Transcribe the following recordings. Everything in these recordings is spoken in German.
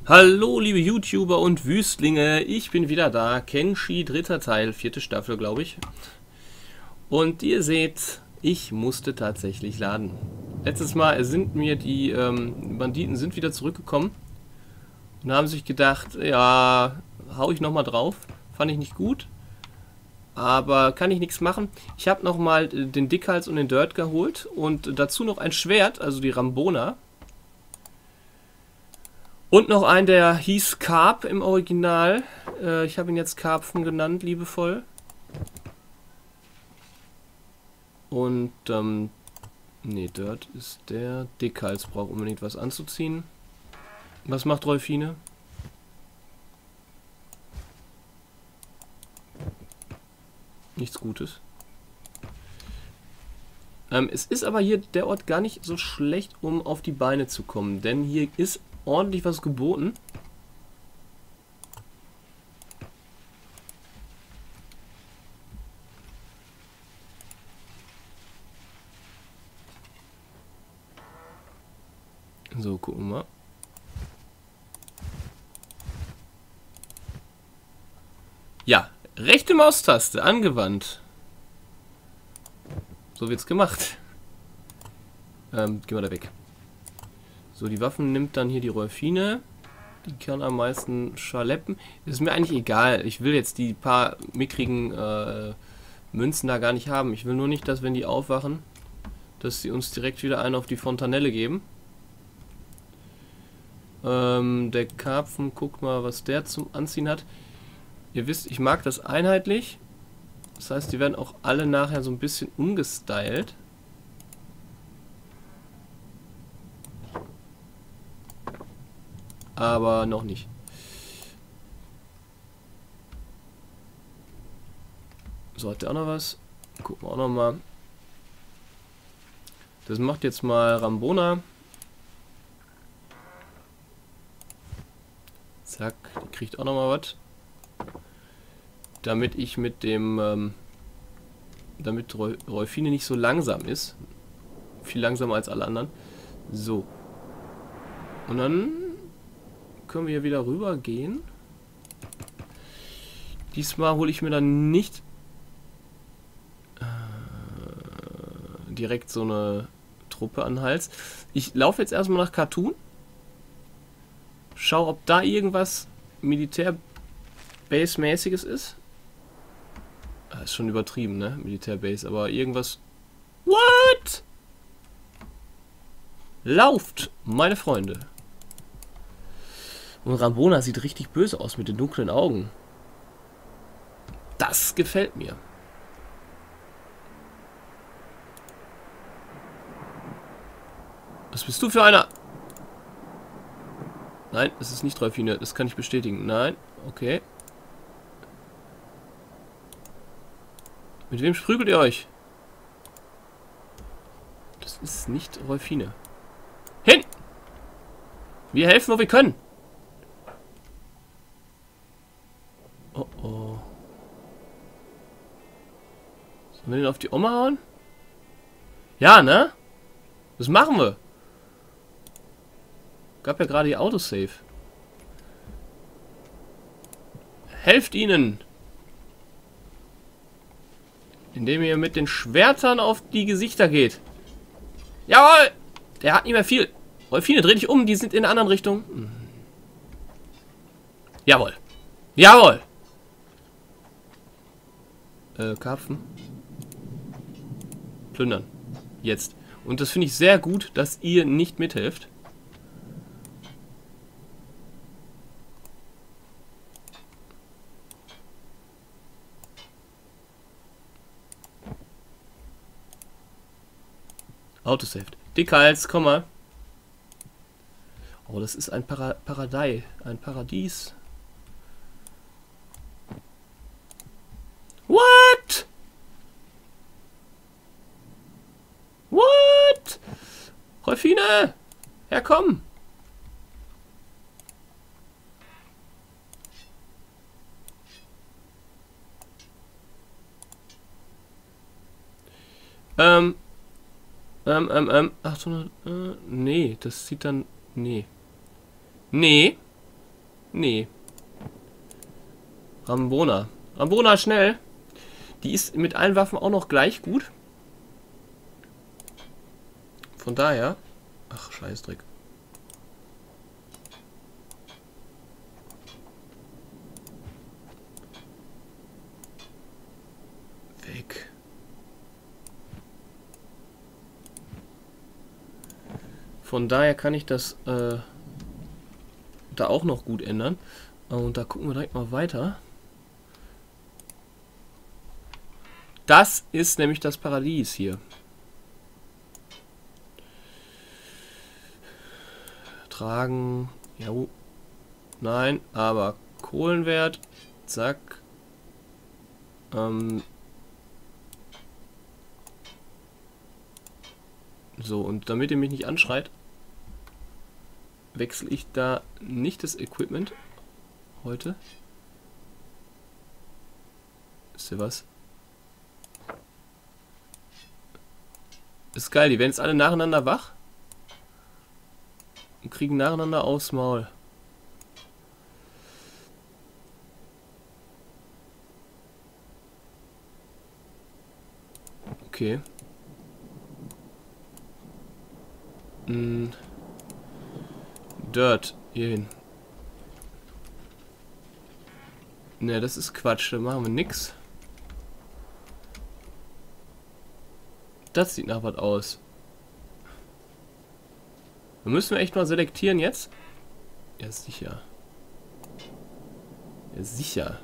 Hallo liebe YouTuber und Wüstlinge, ich bin wieder da, Kenshi, dritter Teil, 4. Staffel glaube ich. Und ihr seht, ich musste tatsächlich laden. Letztes Mal sind mir die Banditen sind wieder zurückgekommen und haben sich gedacht, ja, hau ich nochmal drauf. Fand ich nicht gut, aber kann ich nichts machen. Ich habe nochmal den Dickhals und den Dirt geholt und dazu noch ein Schwert, also die Rambona. Und noch ein, der hieß Carp im Original. Ich habe ihn jetzt Karpfen genannt, liebevoll. Und, nee, Dirt ist der. Dickhals braucht unbedingt was anzuziehen. Was macht Rolfine? Nichts Gutes. Es ist aber hier der Ort gar nicht so schlecht, um auf die Beine zu kommen. Denn hier ist ordentlich was geboten. So, gucken wir mal. Ja, rechte Maustaste angewandt. So wird's gemacht. Gehen wir da weg. So, die Waffen nimmt dann hier die Rolfine. Die kann am meisten schaleppen. Ist mir eigentlich egal. Ich will jetzt die paar mickrigen Münzen da gar nicht haben. Ich will nur nicht, dass wenn die aufwachen, dass sie uns direkt wieder einen auf die Fontanelle geben. Der Karpfen, guckt mal, was der zum Anziehen hat. Ihr wisst, ich mag das einheitlich. Das heißt, die werden auch alle nachher so ein bisschen umgestylt. Aber noch nicht. So, hat der auch noch was? Gucken wir auch noch mal. Das macht jetzt mal Rambona. Zack, die kriegt auch noch mal was. Damit ich mit dem, damit Rolfine nicht so langsam ist. Viel langsamer als alle anderen. So. Und dann können wir hier wieder rüber gehen. Diesmal hole ich mir dann nicht direkt so eine Truppe an den Hals. Ich laufe jetzt erstmal nach Khartoum. Schau, ob da irgendwas Militär-Base-mäßiges ist. Das ist schon übertrieben, ne? Militär-Base, aber irgendwas... What? Lauft, meine Freunde. Und Rambona sieht richtig böse aus mit den dunklen Augen. Das gefällt mir. Was bist du für einer? Nein, es ist nicht Rolfine. Das kann ich bestätigen. Nein, okay. Mit wem prügelt ihr euch? Das ist nicht Rolfine. Hin! Wir helfen, wo wir können. Oh oh. Sollen wir den auf die Oma hauen? Ja, ne? Das machen wir. Gab ja gerade die Autosave. Helft ihnen! Indem ihr mit den Schwertern auf die Gesichter geht. Jawohl! Der hat nicht mehr viel. Rolfine, dreh dich um, die sind in der anderen Richtung. Jawohl. Jawohl! Karpfen. Plündern. Jetzt. Und das finde ich sehr gut, dass ihr nicht mithelft. Autosaved. Dickhals, komm mal. Oh, das ist ein Paradei. Ein Paradies. What? What? Rolfine! Herkomm! Ähm. 800, nee, das sieht dann, nee. Nee. Nee. Rambona. Rambona, schnell! Die ist mit allen Waffen auch noch gleich gut. Von daher... Ach, Scheißdreck. Weg. Von daher kann ich das da auch noch gut ändern. Und da gucken wir direkt mal weiter. Das ist nämlich das Paradies hier. Tragen. Ja. Nein, aber Kohlenwert. Zack. So, und damit ihr mich nicht anschreit, wechsle ich da nicht das Equipment heute. Wisst ihr was? Ist geil, die werden jetzt alle nacheinander wach und kriegen nacheinander aufs Maul. Okay. Dirt, hierhin. Ne, das ist Quatsch, da machen wir nix. Das sieht nach was aus. Da müssen wir echt mal selektieren jetzt. Ja, sicher. Ja, sicher.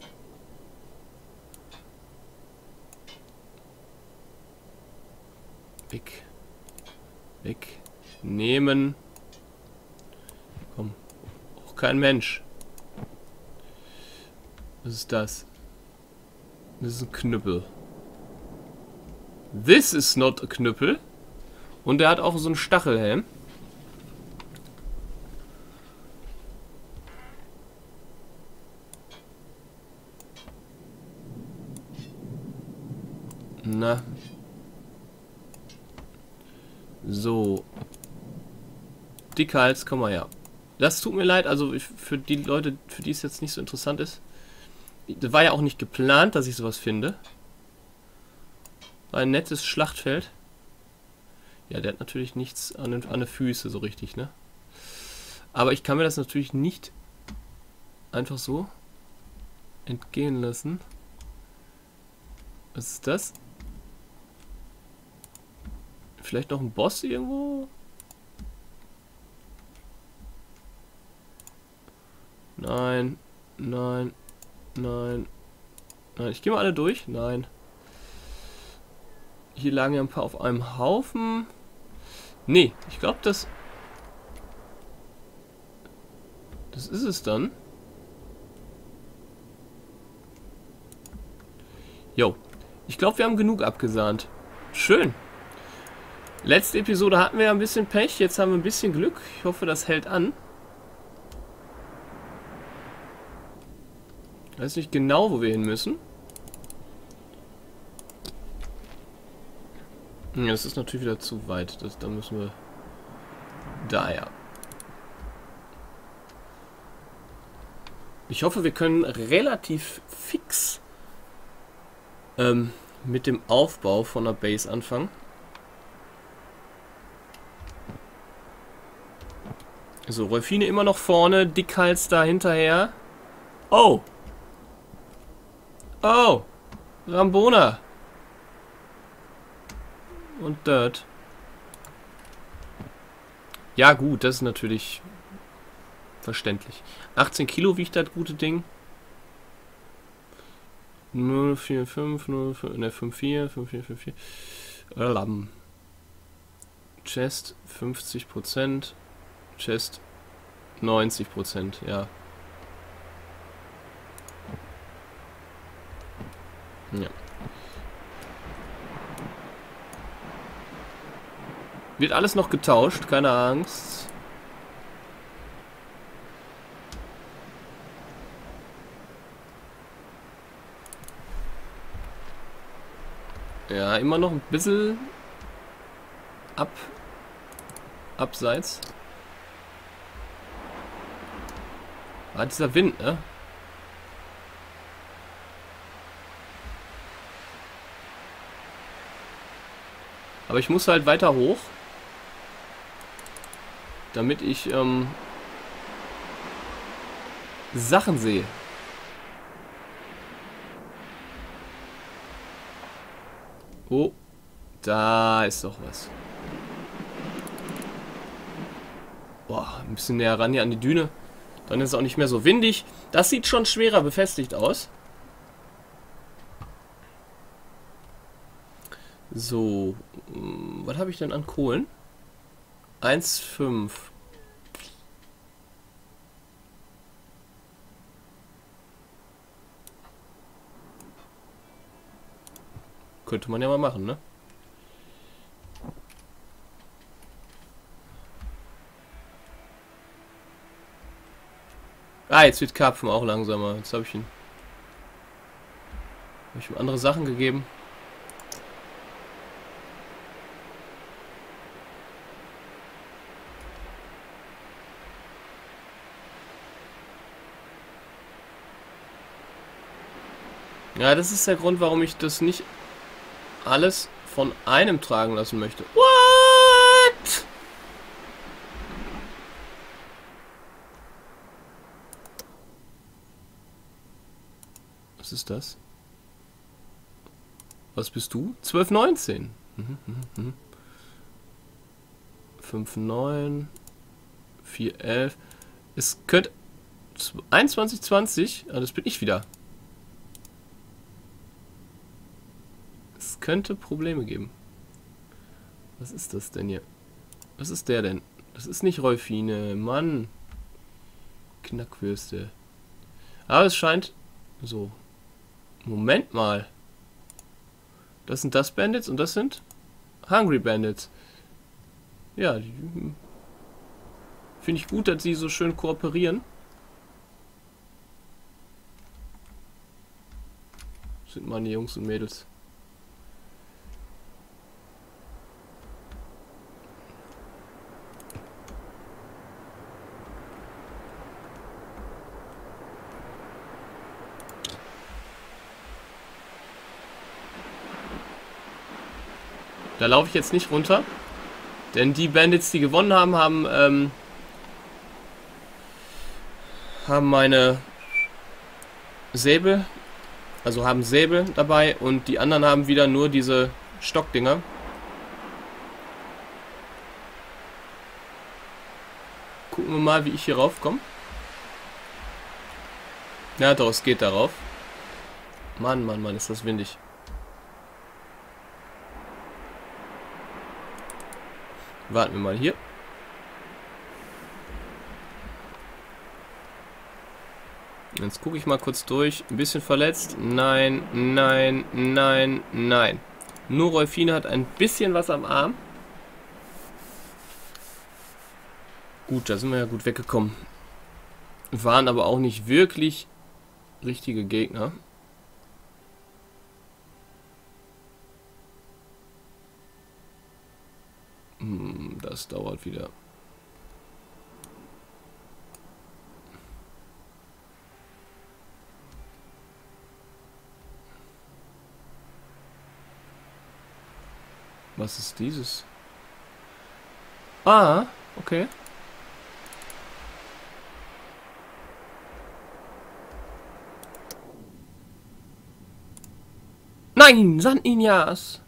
Weg. Weg. Nehmen. Komm. Auch kein Mensch. Was ist das? Das ist ein Knüppel. This is not a Knüppel. Und der hat auch so einen Stachelhelm. Na. So. Dickhals, komm mal her. Das tut mir leid, also für die Leute, für die es jetzt nicht so interessant ist. Das war ja auch nicht geplant, dass ich sowas finde. War ein nettes Schlachtfeld. Ja, der hat natürlich nichts an den Füßen so richtig, ne? Aber ich kann mir das natürlich nicht einfach so entgehen lassen. Was ist das? Vielleicht noch ein Boss irgendwo? Nein, nein, nein, nein. Ich gehe mal alle durch. Nein. Hier lagen ja ein paar auf einem Haufen. Nee, ich glaube, das ist es dann. Jo. Ich glaube, wir haben genug abgesahnt. Schön. Letzte Episode hatten wir ja ein bisschen Pech. Jetzt haben wir ein bisschen Glück. Ich hoffe, das hält an. Ich weiß nicht genau, wo wir hin müssen. Ja, das ist natürlich wieder zu weit. Da müssen wir... Da, ja. Ich hoffe, wir können relativ fix mit dem Aufbau von der Base anfangen. So, Rolfine immer noch vorne, Dickhals da hinterher. Oh! Oh! Rambona! Und Dirt. Ja gut, das ist natürlich verständlich. 18 Kilo wiegt das gute Ding. 045, 05, ne 54, 54, 54. Chest 50%. Chest 90%, ja. Ja. Wird alles noch getauscht, keine Angst. Ja, immer noch ein bisschen abseits. Ah, dieser Wind, ne? Aber ich muss halt weiter hoch, damit ich Sachen sehe. Oh, da ist doch was. Boah, ein bisschen näher ran hier an die Düne. Dann ist es auch nicht mehr so windig. Das sieht schon schwerer befestigt aus. So, was habe ich denn an Kohlen? 1,5. Könnte man ja mal machen, ne? Ah, jetzt wird Karpfen auch langsamer. Jetzt habe ich ihm andere Sachen gegeben. Ja, das ist der Grund, warum ich das nicht alles von einem tragen lassen möchte. What? Was ist das? Was bist du? 12,19. 5,9. 4,11. Es könnte 21,20. Ah, das bin ich wieder. Es könnte Probleme geben. Was ist das denn hier? Was ist der denn? Das ist nicht Rolfine. Mann. Knackwürste. Aber es scheint so. Moment mal. Das sind das Bandits und das sind Hungry Bandits. Ja, die finde ich gut, dass sie so schön kooperieren. Das sind meine Jungs und Mädels. Da laufe ich jetzt nicht runter. Denn die Bandits, die gewonnen haben, haben meine Säbel. Also haben Säbel dabei. Und die anderen haben wieder nur diese Stockdinger. Gucken wir mal, wie ich hier raufkomme. Ja, doch, es geht darauf. Mann, Mann, Mann, ist das windig. Warten wir mal hier. Jetzt gucke ich mal kurz durch. Ein bisschen verletzt. Nein, nein, nein, nein. Nur Rolfine hat ein bisschen was am Arm. Gut, da sind wir ja gut weggekommen. Waren aber auch nicht wirklich richtige Gegner. Das dauert wieder. Was ist dieses? Ah, okay. Nein, San Ignaz.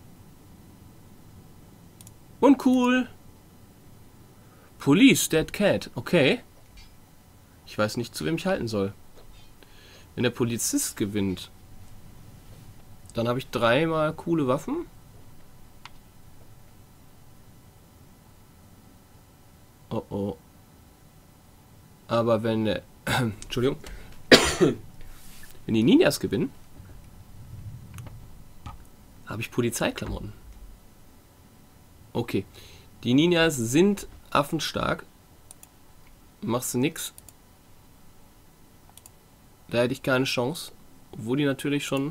Uncool. Police, Dead Cat. Okay. Ich weiß nicht, zu wem ich halten soll. Wenn der Polizist gewinnt, dann habe ich 3 coole Waffen. Oh oh. Aber wenn der... Entschuldigung. Wenn die Ninjas gewinnen, habe ich Polizeiklamotten. Okay. Die Ninjas sind affenstark. Machst du nix. Da hätte ich keine Chance. Obwohl die natürlich schon...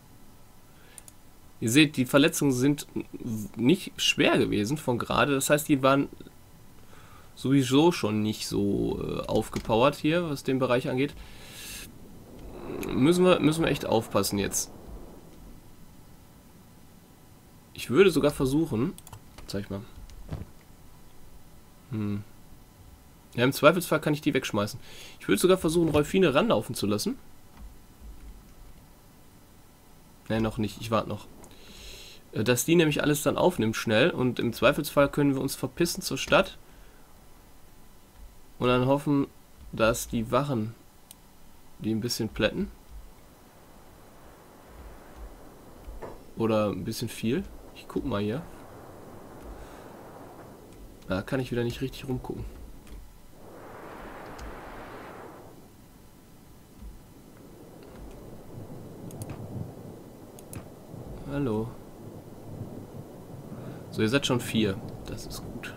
Ihr seht, die Verletzungen sind nicht schwer gewesen von gerade. Das heißt, die waren sowieso schon nicht so aufgepowert hier, was den Bereich angeht. Müssen wir echt aufpassen jetzt. Ich würde sogar versuchen... Zeig mal. Ja, im Zweifelsfall kann ich die wegschmeißen. Ich würde sogar versuchen, Rolfine ranlaufen zu lassen. Ne, noch nicht. Ich warte noch. Dass die nämlich alles dann aufnimmt schnell. Und im Zweifelsfall können wir uns verpissen zur Stadt. Und dann hoffen, dass die Wachen die ein bisschen plätten. Oder ein bisschen viel. Ich guck mal hier. Da kann ich wieder nicht richtig rumgucken. Hallo. So, ihr seid schon 4. Das ist gut.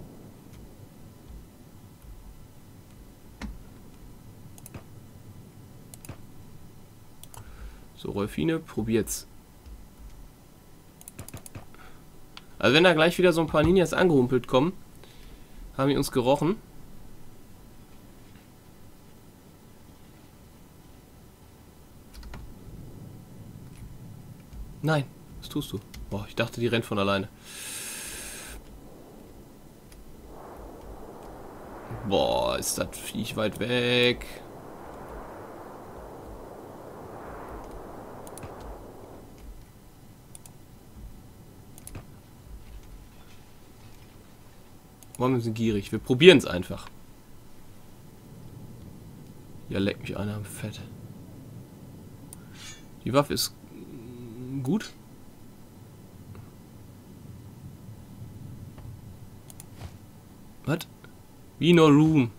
So, Rolfine, probiert's. Also wenn da gleich wieder so ein paar Ninjas angehumpelt kommen, haben die uns gerochen. Nein, was tust du? Boah, ich dachte, die rennt von alleine. Boah, ist das Viech weit weg. Warum sind gierig? Wir probieren es einfach. Ja, leck mich einer am Fett. Die Waffe ist gut. Was? Wie no room.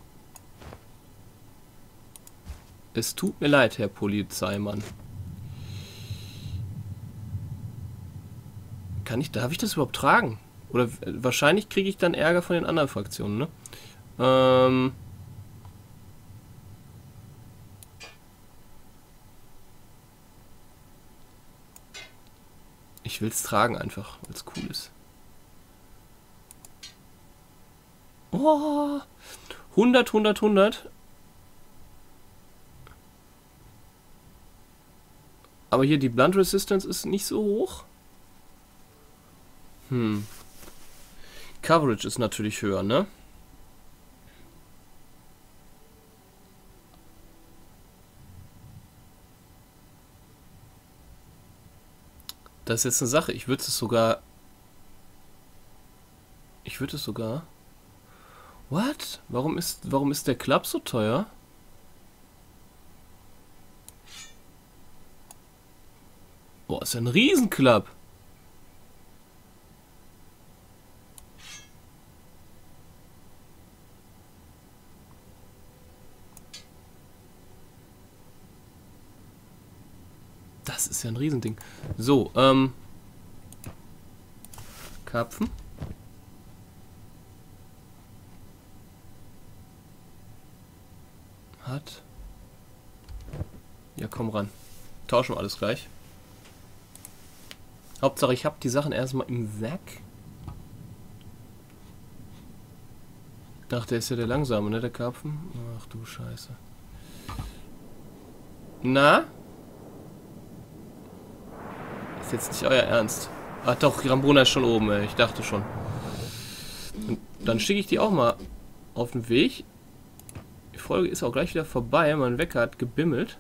Es tut mir leid, Herr Polizeimann. Darf ich das überhaupt tragen? Oder wahrscheinlich kriege ich dann Ärger von den anderen Fraktionen, ne? Ich will es tragen einfach, weil es cool ist. Oh, 100, 100, 100. Aber hier die Blunt Resistance ist nicht so hoch. Coverage ist natürlich höher, ne? Das ist jetzt eine Sache. Ich würde es sogar... What? Warum ist der Club so teuer? Boah, ist ja ein Riesenclub. Das ist ja ein Riesending. So, Karpfen. Hat. Ja, komm ran. Tauschen wir alles gleich. Hauptsache, ich habe die Sachen erstmal im Sack. Ach, der ist ja der Langsame, ne, der Karpfen? Ach du Scheiße. Na? Ist jetzt nicht euer Ernst. Ach doch, Rambruna ist schon oben, ey. Ich dachte schon. Und dann schicke ich die auch mal auf den Weg. Die Folge ist auch gleich wieder vorbei. Mein Wecker hat gebimmelt.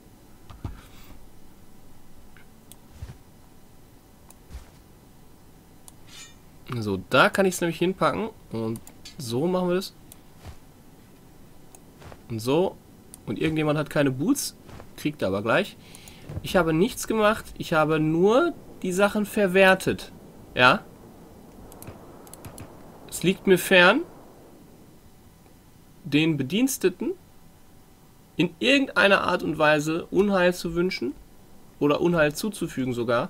So, da kann ich es nämlich hinpacken. Und so machen wir das. Und so. Und irgendjemand hat keine Boots. Kriegt er aber gleich. Ich habe nichts gemacht. Ich habe nur die Sachen verwertet. Ja. Es liegt mir fern, den Bediensteten in irgendeiner Art und Weise Unheil zu wünschen. Oder Unheil zuzufügen sogar.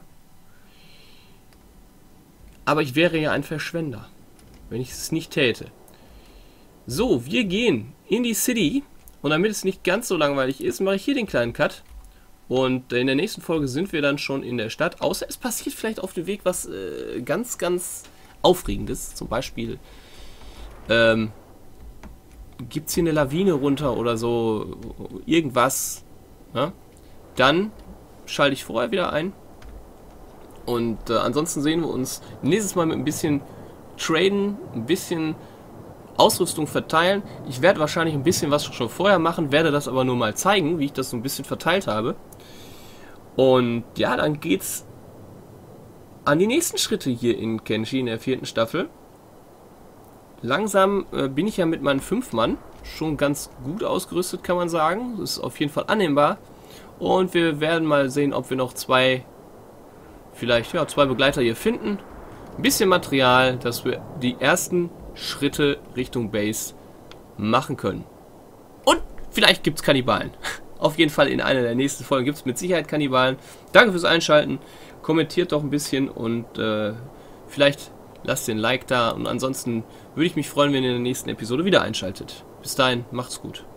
Aber ich wäre ja ein Verschwender, wenn ich es nicht täte. So, wir gehen in die City. Und damit es nicht ganz so langweilig ist, mache ich hier den kleinen Cut. Und in der nächsten Folge sind wir dann schon in der Stadt. Außer es passiert vielleicht auf dem Weg was ganz, ganz Aufregendes. Zum Beispiel gibt es hier eine Lawine runter oder so, irgendwas, ja? Dann schalte ich vorher wieder ein. Und ansonsten sehen wir uns nächstes Mal mit ein bisschen Traden, ein bisschen Ausrüstung verteilen. Ich werde wahrscheinlich ein bisschen was schon vorher machen, werde das aber nur mal zeigen, wie ich das so ein bisschen verteilt habe. Und ja, dann geht's an die nächsten Schritte hier in Kenshi in der 4. Staffel. Langsam bin ich ja mit meinen 5 Mann schon ganz gut ausgerüstet, kann man sagen. Das ist auf jeden Fall annehmbar. Und wir werden mal sehen, ob wir noch vielleicht zwei Begleiter hier finden. Ein bisschen Material, dass wir die ersten Schritte Richtung Base machen können. Und vielleicht gibt es Kannibalen. Auf jeden Fall in einer der nächsten Folgen gibt es mit Sicherheit Kannibalen. Danke fürs Einschalten. Kommentiert doch ein bisschen und vielleicht lasst den Like da. Und ansonsten würde ich mich freuen, wenn ihr in der nächsten Episode wieder einschaltet. Bis dahin, macht's gut.